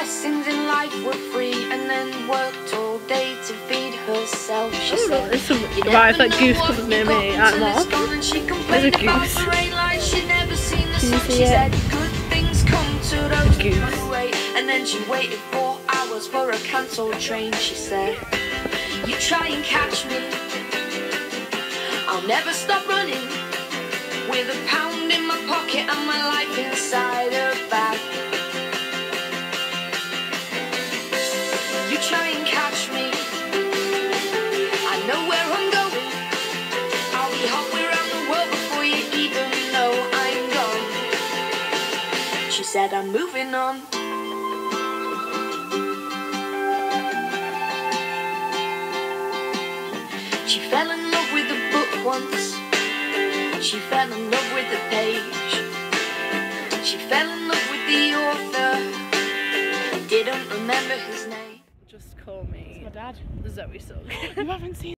blessings in life were free, and then worked all day to feed herself. She said, there's some right, that goose comes near me at Mark. There's a goose. Can you see it? Good things come to those goose. who wait. And then she waited 4 hours for a cancelled train. She said, you try and catch me, I'll never stop running, with a pound in my pocket and my life inside a bag. You try and catch me, I know where I'm going, I'll be halfway around the world before you even know I'm gone. She said, I'm moving on. She fell in love with the book once, she fell in love with the page, she fell in love with the author, didn't remember his name. Just call me My dad. Zoe Sugg. You haven't seen